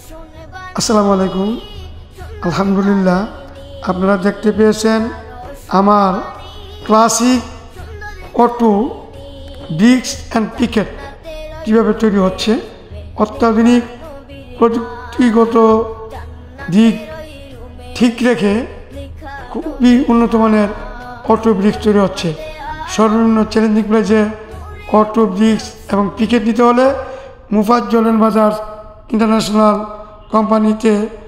আসসালামু আলাইকুম। আলহামদুলিল্লাহ, আপনারা দেখতে পেয়েছেন আমার ক্লাসিক অটো ডিস্ক অ্যান্ড পিকেট কীভাবে তৈরি হচ্ছে। অত্যাধুনিক প্রযুক্তিগত দিক ঠিক রেখে খুবই উন্নত মানের অটো ব্রিক্স তৈরি হচ্ছে। সর্বনিম্ন চ্যালেঞ্জিং প্রাইসে অটো ব্রিক্স এবং পিকেট নিতে হলে মুফাজ্জল বাজার ইন্টারন্যাশনাল কোম্পানিতে